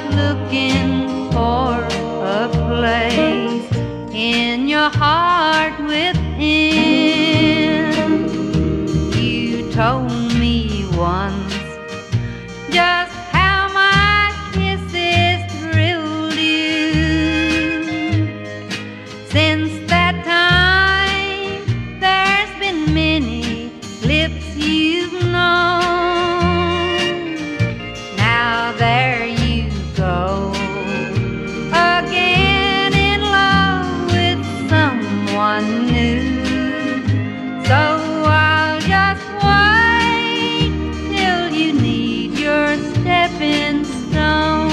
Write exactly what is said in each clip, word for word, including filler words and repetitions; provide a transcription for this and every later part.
looking for a place in your heart within. You told me once just how my kisses thrilled you. Since that time, there's been many lips you've known. Now there you go, again in love with someone new. So I'll just wait till you need your stepping stone.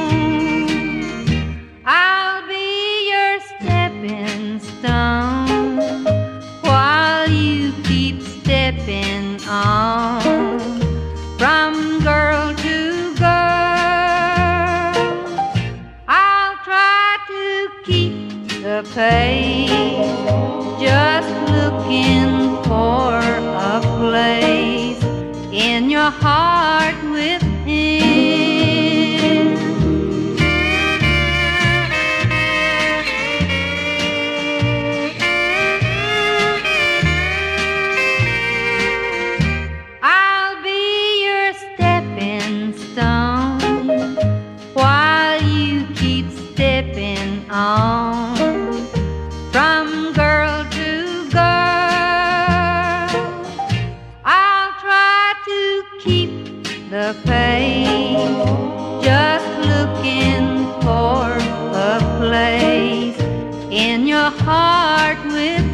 I'll be your stepping stone while you keep stepping on from girl to girl. I'll try to keep the pace, just looking for a place in your heart within. I'll be your stepping stone while you keep stepping on from girl to girl. I'll try to keep the pace, just looking for a place in your heart with